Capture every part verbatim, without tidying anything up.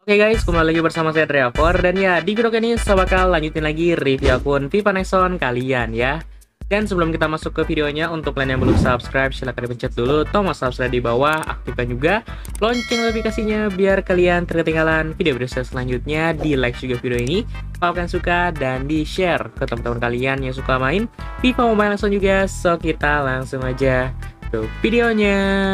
Oke guys, kembali lagi bersama saya Trevor. Dan ya, di video kali ini saya bakal lanjutin lagi review akun FIFA Nexon kalian ya. Dan sebelum kita masuk ke videonya, untuk kalian yang belum subscribe, silahkan dipencet dulu tombol subscribe di bawah. Aktifkan juga lonceng notifikasinya biar kalian tidak ketinggalan video-video saya selanjutnya. Di like juga video ini kalau kalian suka, dan di share ke teman-teman kalian yang suka main FIFA Mobile Legends juga. So kita langsung aja ke videonya.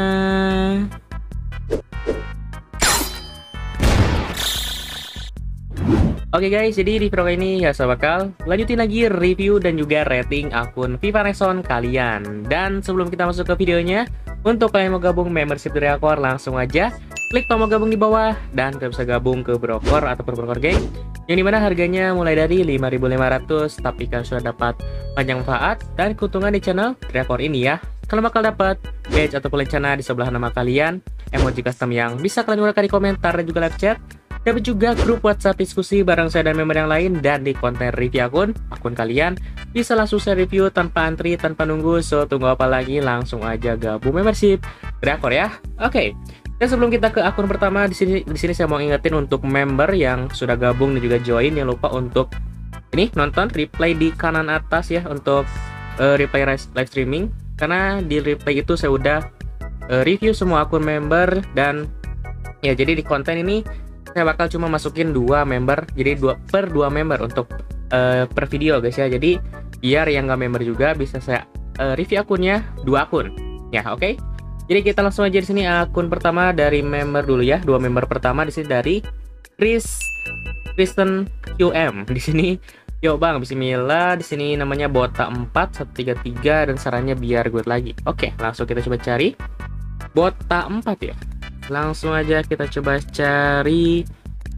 Oke guys, jadi di video kali ini ya saya bakal lanjutin lagi review dan juga rating akun FIFA Nexon kalian. Dan sebelum kita masuk ke videonya, untuk kalian mau gabung membership dari Akor, langsung aja klik tombol gabung di bawah dan kalian bisa gabung ke Brokor atau Brokor Gang, yang dimana harganya mulai dari lima ribu lima ratus, tapi kalian sudah dapat banyak manfaat dan keuntungan di channel Akor ini ya. Kalian bakal dapat badge atau lencana di sebelah nama kalian, emoji custom yang bisa kalian gunakan di komentar dan juga live chat. Dapat juga grup WhatsApp diskusi bareng saya dan member yang lain, dan di konten review akun, akun kalian bisa langsung saya review tanpa antri, tanpa nunggu. So tunggu apa lagi, langsung aja gabung membership Akor ya. Oke. Dan sebelum kita ke akun pertama, di sini di sini saya mau ingetin untuk member yang sudah gabung dan juga join, jangan lupa untuk ini nonton replay di kanan atas ya, untuk uh, replay live streaming, karena di replay itu saya udah uh, review semua akun member. Dan ya, jadi di konten ini saya bakal cuma masukin dua member, jadi dua per dua member untuk uh, per video guys ya. Jadi biar yang nggak member juga bisa saya uh, review akunnya dua akun ya. Oke, okay? Jadi kita langsung aja di sini akun pertama dari member dulu ya. Dua member pertama di sini dari Chris Kristen Q M. Di sini yuk bang, bismillah. Di sini namanya Bota empat satu tiga tiga dan sarannya biar good lagi. Oke, okay, langsung kita coba cari Bota empat ya. Langsung aja kita coba cari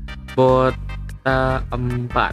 Bota empat.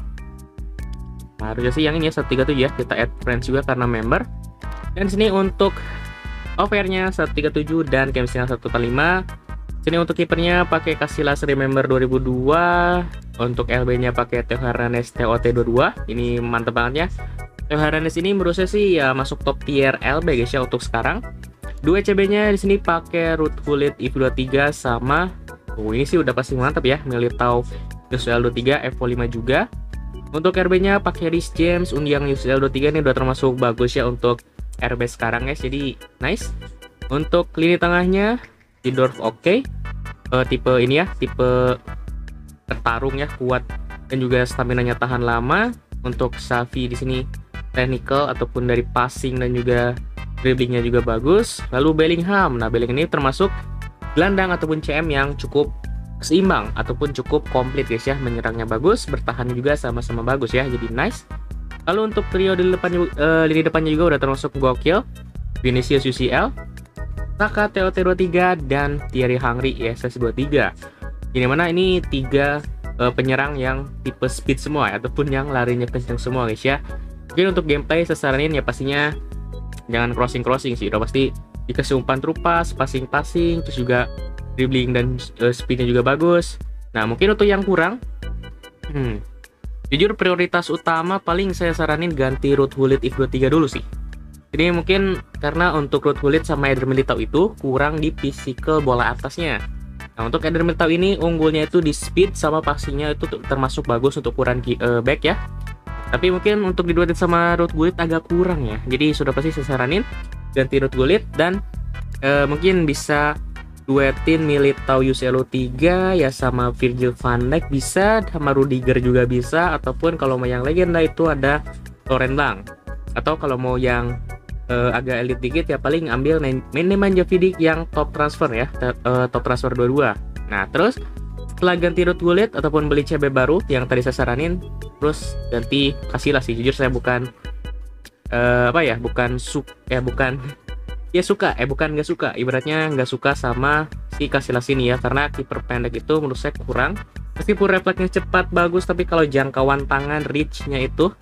Harusnya sih yang ini ya, satu tiga tujuh ya. Kita add friends juga karena member. Dan sini untuk offernya seratus tiga puluh tujuh dan chemistry seratus empat puluh lima. Sini untuk kipernya pakai Casillas Remember dua ribu dua. Untuk L B-nya pakai Theo Hernandez T O T dua puluh dua. Ini mantep banget ya. Theo Hernandez ini menurut saya sih ya masuk top tier L B guys ya untuk sekarang. Dua C B-nya di sini pakai Ruud Gullit I V dua puluh tiga sama, oh ini sih udah pasti mantap ya, Militao U C L dua puluh tiga F lima juga. Untuk R B-nya pakai Reece James Undian U C L dua puluh tiga, ini udah termasuk bagus ya untuk R B sekarang guys, jadi nice. Untuk lini tengahnya Seedorf oke, okay. uh, tipe ini ya, tipe tertarung ya, kuat dan juga stamina-nya tahan lama. Untuk Xavi di sini technical ataupun dari passing dan juga dribblingnya juga bagus. Lalu Bellingham, nah Bellingham ini termasuk gelandang ataupun C M yang cukup seimbang ataupun cukup komplit guys ya, menyerangnya bagus, bertahan juga sama-sama bagus ya, jadi nice. Lalu untuk trio di depan, uh, lini depannya juga udah termasuk gokil, Vinicius U C L, Saka T O T dua puluh tiga, dan Thierry Henry I S S dua puluh tiga. Ini mana ini tiga uh, penyerang yang tipe speed semua ya, ataupun yang larinya kencang semua guys ya. Jadi untuk gameplay saya saranin ya pastinya jangan crossing-crossing sih, udah pasti dikasih umpan terupas, passing-passing, terus juga dribbling dan uh, speednya juga bagus. Nah mungkin untuk yang kurang, hmm, jujur prioritas utama paling saya saranin ganti Ruud Gullit I V dua puluh tiga dulu sih. Jadi mungkin karena untuk Ruud Gullit sama Eder Militao itu kurang di physical bola atasnya. Nah untuk Eder Militao ini unggulnya itu di speed sama passingnya itu termasuk bagus untuk ukuran uh, back ya. Tapi mungkin untuk diduetin sama Ruud Gullit agak kurang ya. Jadi sudah pasti saya saranin ganti Ruud Gullit, dan e, mungkin bisa duetin Militao U C L dua puluh tiga ya sama Virgil van Dijk bisa, sama Rudiger juga bisa, ataupun kalau mau yang legenda itu ada Laurent Blanc. Atau kalau mau yang e, agak elite dikit ya paling ambil Nemanja Vidic yang top transfer ya, e, top transfer dua puluh dua. Nah terus setelah ganti Ruud Gullit ataupun beli C B baru yang tadi saya saranin, terus ganti Casillas sih. Jujur saya bukan uh, apa ya, bukan suka ya bukan ya suka eh bukan nggak suka, ibaratnya nggak suka sama si Casillas ini ya, karena kiper pendek itu menurut saya kurang. Meskipun refleksnya cepat bagus, tapi kalau jangkauan tangan reach-nya itu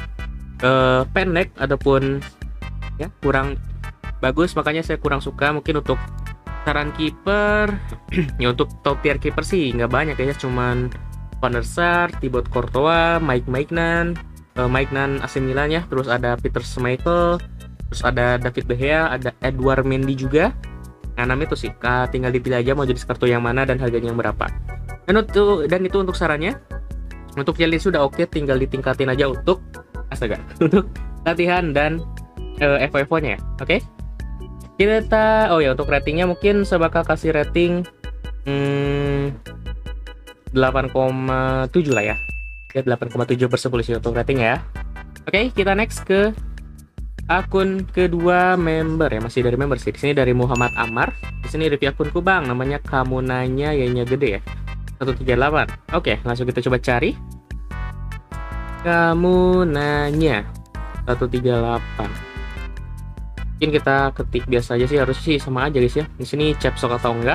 uh, pendek ataupun ya kurang bagus, makanya saya kurang suka. Mungkin untuk saran kiper ya untuk top tier kiper sih nggak banyak ya, cuman Van der Sar, Thibaut Courtois, Mike Maignan, uh, Maignan A C Milan ya, terus ada Peter Schmeichel, terus ada David De Gea, ada Edouard Mendy juga. Nah, enam itu sih, tinggal dipilih aja mau jadi kartu yang mana dan harganya yang berapa. Dan untuk dan itu untuk sarannya. Untuk challenge sudah oke, tinggal ditingkatin aja untuk astaga untuk latihan dan uh, evo-evonya ya. Oke. Kita oh ya untuk ratingnya mungkin saya bakal kasih rating hmm, delapan koma tujuh lah ya. Ya delapan koma tujuh per sepuluh sih untuk ratingnya ya. Oke, kita next ke akun kedua member ya, masih dari member sih. Di sini dari Muhammad Amar. Di sini review akunku Bang, namanya Kamu Nanya Y-nya gede ya. seratus tiga puluh delapan. Oke, langsung kita coba cari. Kamu Nanya seratus tiga puluh delapan. Mungkin kita ketik biasa aja sih, harus sih sama aja guys ya. Di sini capsok atau enggak.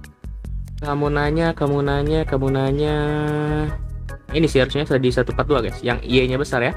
Kamu nanya, kamu nanya, kamu nanya. Ini sih harusnya sudah di seratus empat puluh dua guys, yang Y-nya besar ya.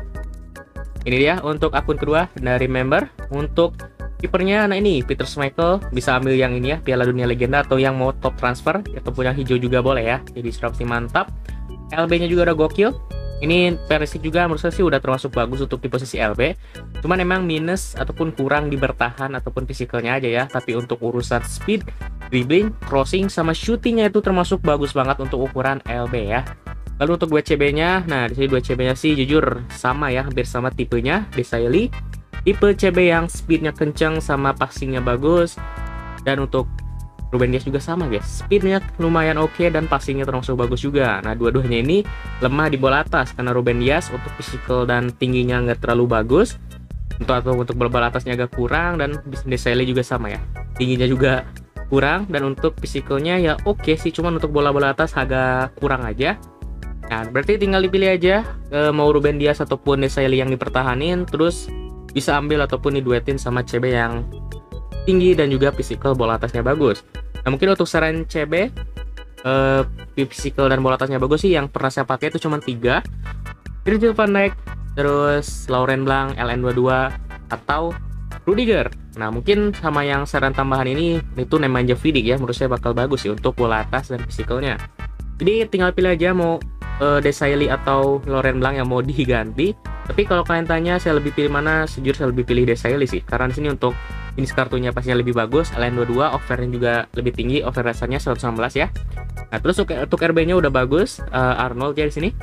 Ini dia untuk akun kedua dari member. Untuk kipernya, nah ini Peter Schmeichel, bisa ambil yang ini ya, Piala Dunia Legenda, atau yang mau top transfer, ataupun yang hijau juga boleh ya. Jadi serapti mantap. L B-nya juga udah gokil. Ini Perisic juga menurut saya sih udah termasuk bagus untuk di posisi L B. Cuman emang minus ataupun kurang di bertahan ataupun fisikalnya aja ya. Tapi untuk urusan speed, dribbling, crossing, sama shootingnya itu termasuk bagus banget untuk ukuran L B ya. Lalu untuk dua C B-nya, nah di sini dua C B-nya sih jujur sama ya, hampir sama tipenya, Desailly. Tipe C B yang speednya kenceng sama passingnya bagus. Dan untuk Ruben Dias juga sama guys, speednya lumayan oke okay, dan passingnya termasuk bagus juga. Nah dua-duanya ini lemah di bola atas karena Ruben Dias untuk physical dan tingginya nggak terlalu bagus. Untuk atau untuk bola atasnya agak kurang, dan Desailly juga sama ya, tingginya juga kurang, dan untuk physicalnya ya oke okay sih, cuman untuk bola-bola atas agak kurang aja. Nah, berarti tinggal dipilih aja e, mau Ruben Dias ataupun Desailly yang dipertahanin, terus bisa ambil ataupun diduetin sama C B yang tinggi dan juga physical bola atasnya bagus. Nah, mungkin untuk saran C B, e, physical dan bola atasnya bagus sih yang pernah saya pakai itu cuma tiga. Virgil van Dijk, terus Laurent Blanc, L N dua puluh dua, atau Rudiger. Nah, mungkin sama yang saran tambahan ini itu Nemanja Vidic ya, menurut saya bakal bagus sih untuk bola atas dan physicalnya. Jadi tinggal pilih aja mau uh, Desailly atau Laurent Blanc yang mau diganti. Tapi kalau kalian tanya saya lebih pilih mana, sejujurnya saya lebih pilih Desailly sih, karena di sini untuk jenis kartunya pastinya lebih bagus, L N dua puluh dua, overnya juga lebih tinggi, over rasanya seratus enam belas ya. Nah, terus untuk, untuk R B-nya udah bagus, uh, Arnold ya di sini.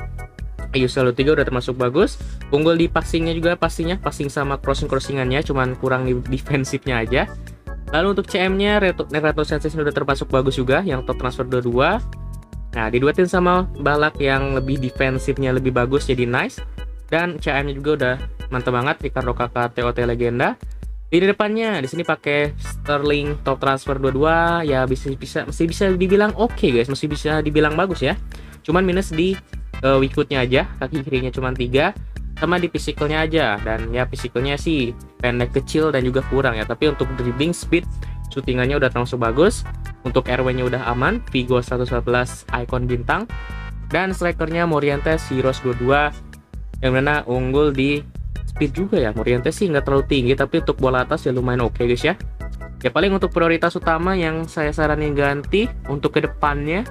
U C L tiga udah termasuk bagus. Unggul di passingnya juga, pastinya passing sama crossing-crossingannya, cuman kurang di defensifnya aja. Lalu untuk C M-nya Renato Sanchez udah termasuk bagus juga, yang top transfer dua puluh dua. Nah, diduetin sama Balak yang lebih defensifnya lebih bagus, jadi nice. Dan C M-nya juga udah mantap banget, Ricardo Kakak T O T legenda. Di depannya di sini pakai Sterling top transfer dua puluh dua, ya bisa bisa masih bisa dibilang oke okay, guys, masih bisa dibilang bagus ya. Cuman minus di uh, weak foot-nya aja, kaki kirinya cuma tiga, sama di physicalnya aja. Dan ya physicalnya sih pendek kecil dan juga kurang ya. Tapi untuk dribbling, speed, shootingannya udah termasuk bagus. Untuk R W-nya udah aman, Vigo seratus empat belas icon bintang. Dan strikernya Morientes Heroes dua puluh dua, yang mana unggul di speed juga ya. Morientes sih nggak terlalu tinggi, tapi untuk bola atas ya lumayan oke okay guys ya. Ya paling untuk prioritas utama yang saya saranin ganti untuk kedepannya,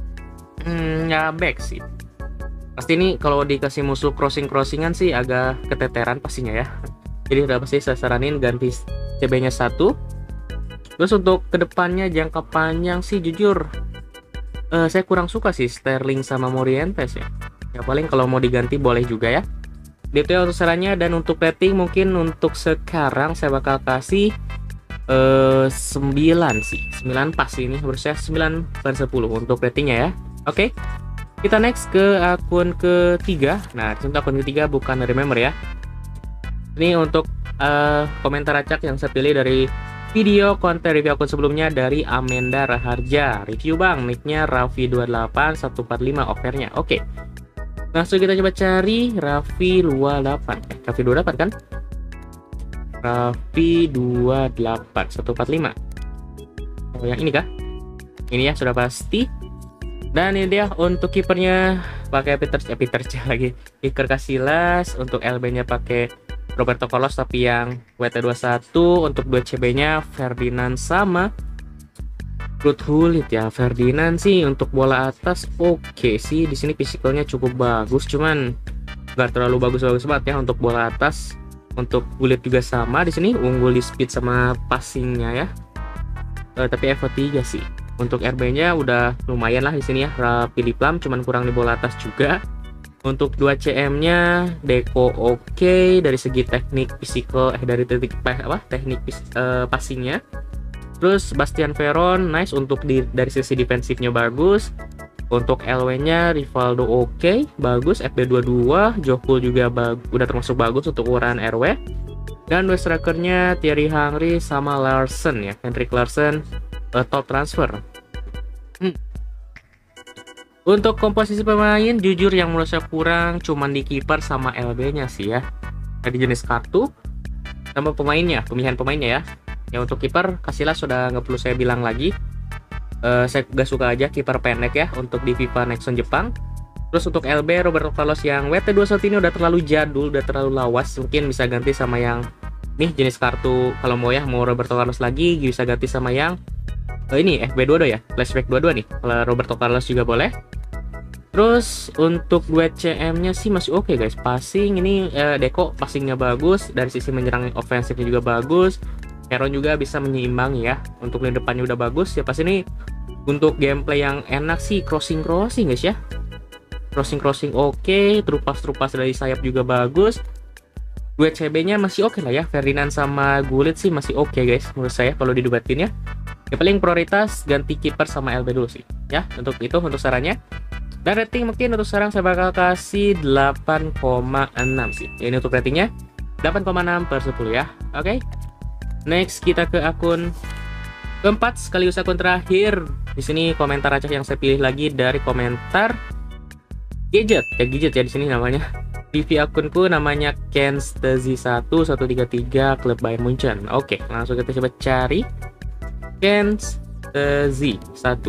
hmm, ya back sih. Pasti ini kalau dikasih musuh crossing-crossingan sih agak keteteran pastinya ya. Jadi udah pasti saya saranin ganti C B-nya satu. Terus untuk kedepannya jangka panjang sih jujur uh, saya kurang suka sih Sterling sama Morientes ya. Ya paling kalau mau diganti boleh juga ya. Itu ya untuk sarannya. Dan untuk rating mungkin untuk sekarang saya bakal kasih uh, sembilan sih. sembilan pas ini, menurut saya sembilan per sepuluh untuk ratingnya ya. Oke. Kita next ke akun ketiga. Nah, untuk akun ketiga bukan dari member ya. Ini untuk uh, komentar acak yang saya pilih dari video konten review akun sebelumnya dari Amanda Raharja. Review bang, nicknya Raffi dua delapan satu empat lima offernya. Oke. Langsung kita coba cari Raffi dua delapan. Eh, Raffi dua delapan kan? Raffi dua delapan satu empat lima. Oh, yang ini kah? Ini ya, sudah pasti. Dan ini dia untuk kipernya pakai Peter eh, Peter Cech lagi. Iker Casillas, untuk L B-nya pakai Roberto Carlos tapi yang W T dua puluh satu. Untuk dua C B-nya Ferdinand sama Ruud Gullit ya. Ferdinand sih untuk bola atas oke okay sih, di sini physicalnya cukup bagus, cuman nggak terlalu bagus-bagus banget ya untuk bola atas. Untuk Gullit juga sama, di sini unggul di speed sama passingnya ya. Uh, tapi Evo tiga sih. Untuk R B-nya udah lumayan lah di sini ya, pilih plum, cuman kurang di bola atas juga. Untuk dua C M-nya Deco oke okay. Dari segi teknik physical eh dari teknik apa teknik uh, passingnya. Terus Bastian Veron nice untuk di, dari sisi defensifnya bagus. Untuk L W-nya Rivaldo oke, okay, bagus. F B dua puluh dua, Jokul juga udah termasuk bagus untuk ukuran R W. Dan dua strikernya Thierry Henry sama Larsen ya, Henrik Larsen uh, top transfer. Hmm. Untuk komposisi pemain jujur yang menurut saya kurang cuman di kiper sama L B-nya sih ya. Dari jenis kartu sama pemainnya, pemilihan pemainnya ya. Ya untuk kiper Casillas sudah nggak perlu saya bilang lagi. Uh, saya gak suka aja kiper pendek ya untuk di FIFA Next Gen Jepang. Terus untuk L B Roberto Carlos yang W T dua puluh satu ini udah terlalu jadul, udah terlalu lawas. Mungkin bisa ganti sama yang nih jenis kartu, kalau mau ya mau Roberto Carlos lagi bisa ganti sama yang uh, ini F B dua puluh dua ya, flashback dua puluh dua nih. Kalau Roberto Carlos juga boleh. Terus untuk duet C M-nya sih masih oke okay, guys. Passing ini uh, Deco passingnya bagus, dari sisi menyerang ofensifnya juga bagus. Heron juga bisa menyeimbangi ya. Untuk lini depannya udah bagus ya. Pas ini untuk gameplay yang enak sih crossing crossing guys ya. Crossing crossing oke, okay. Terupas terupas dari sayap juga bagus. Duet C B-nya masih oke okay lah ya. Ferdinand sama Gullit sih masih oke okay, guys menurut saya kalau diduetin ya. Ya paling prioritas ganti kiper sama L B dulu sih ya. Untuk itu untuk sarannya. Dan rating mungkin untuk sekarang saya bakal kasih delapan koma enam sih. Ya, ini untuk ratingnya delapan koma enam per sepuluh ya. Oke. Okay? Next kita ke akun keempat sekaligus akun terakhir. Di sini komentar acak yang saya pilih lagi dari komentar gadget. Ya gadget ya di sini namanya. Review akunku namanya Kenstezi satu satu tiga tiga Klub Bayern Munchen. Oke, langsung kita coba cari Kenstezi satu.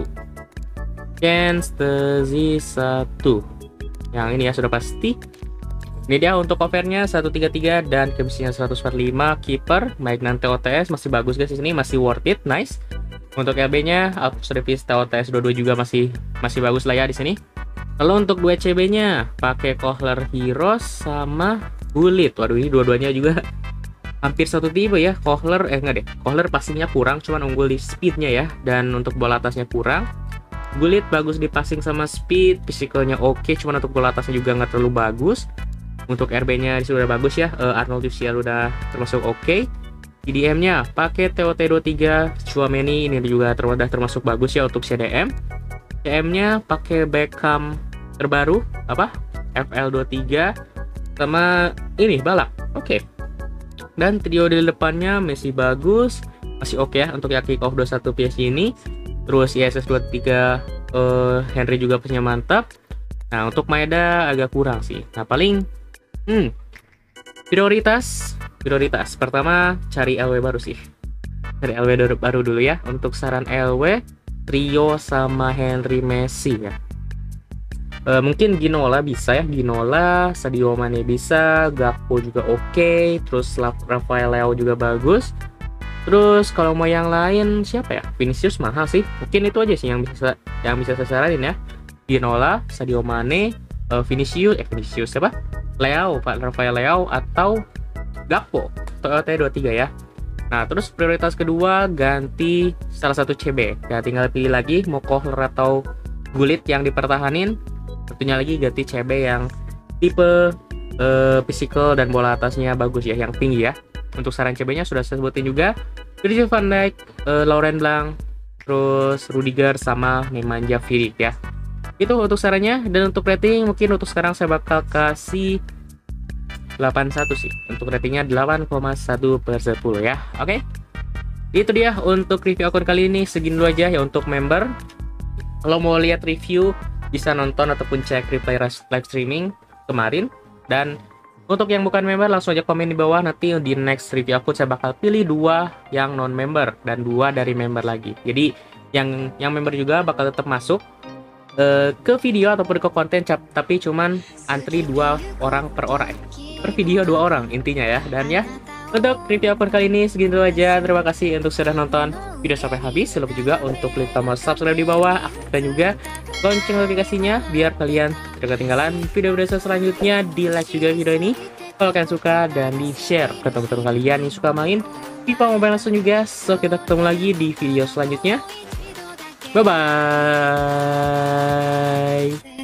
Kenstezi satu. Yang ini ya sudah pasti. Ini dia untuk covernya seratus tiga puluh tiga dan chemistry-nya seratus empat puluh lima. Keeper Maignan T O T S masih bagus guys di sini, masih worth it, nice. Untuk L B-nya Alpha Service T O T S dua puluh dua juga masih masih bagus lah ya di sini. Lalu untuk dua C B-nya pakai Kohler Heroes sama Gullit. Waduh ini dua-duanya juga hampir satu tipe ya. Kohler eh enggak deh. Kohler passingnya kurang, cuman unggul di speed-nya ya, dan untuk bola atasnya kurang. Gullit bagus di passing sama speed, physicalnya oke, okay, cuman untuk bola atasnya juga nggak terlalu bagus. Untuk R B-nya sudah bagus ya, uh, Arnold Lucial udah termasuk oke. Okay. I D M-nya pakai T O T dua puluh tiga, Chouameni ini juga ter udah termasuk bagus ya untuk C D M. C M-nya pakai Beckham terbaru apa? F L dua puluh tiga sama ini balak. Oke. Okay. Dan trio di depannya masih bagus, masih oke okay ya untuk yang kick off dua puluh satu P S G ini. Terus I S S dua puluh tiga uh, Henry juga punya mantap. Nah, untuk Maeda agak kurang sih. Nah, paling Hmm, prioritas, prioritas pertama cari L W baru sih. Cari L W baru dulu ya. Untuk saran L W, trio sama Henry Messi ya. E, mungkin Ginola bisa ya, Ginola, Sadio Mane bisa, Gakpo juga oke, okay. Terus Rafael Leao juga bagus. Terus kalau mau yang lain siapa ya? Vinicius mahal sih. Mungkin itu aja sih yang bisa yang bisa saya saranin ya. Ginola, Sadio Mane, uh, Vinicius, eh Vinicius siapa? Leao, Pak Rafael Leao atau Gakpo, T O T dua puluh tiga ya. Nah, terus prioritas kedua ganti salah satu C B. Ya tinggal pilih lagi mau Kohler atau Gullit yang dipertahanin. Tentunya lagi ganti C B yang tipe uh, physical dan bola atasnya bagus ya, yang tinggi ya. Untuk saran C B-nya sudah saya sebutin juga. Virgil van Dijk, uh, Laurent Blanc, terus Rudiger sama Nemanja Vidic ya. Itu untuk sarannya. Dan untuk rating mungkin untuk sekarang saya bakal kasih delapan puluh satu sih. Untuk ratingnya delapan koma satu per sepuluh ya. Oke. Itu dia untuk review akun kali ini. Segini dulu aja ya untuk member. Kalau mau lihat review bisa nonton ataupun cek replay live streaming kemarin. Dan untuk yang bukan member langsung aja komen di bawah. Nanti di next review akun saya bakal pilih dua yang non member dan dua dari member lagi. Jadi yang yang member juga bakal tetap masuk Uh, ke video ataupun ke konten, tapi cuman antri dua orang per orang per video dua orang intinya ya. Dan ya untuk review akun kali ini segini dulu aja. Terima kasih untuk sudah nonton video sampai habis. Jangan lupa juga untuk klik tombol subscribe di bawah, aktifkan juga lonceng notifikasinya biar kalian tidak ketinggalan video-video selanjutnya. Di like juga video ini kalau kalian suka dan di share ke teman-teman kalian yang suka main FIFA Mobile Legends juga. So kita ketemu lagi di video selanjutnya. Bye bye.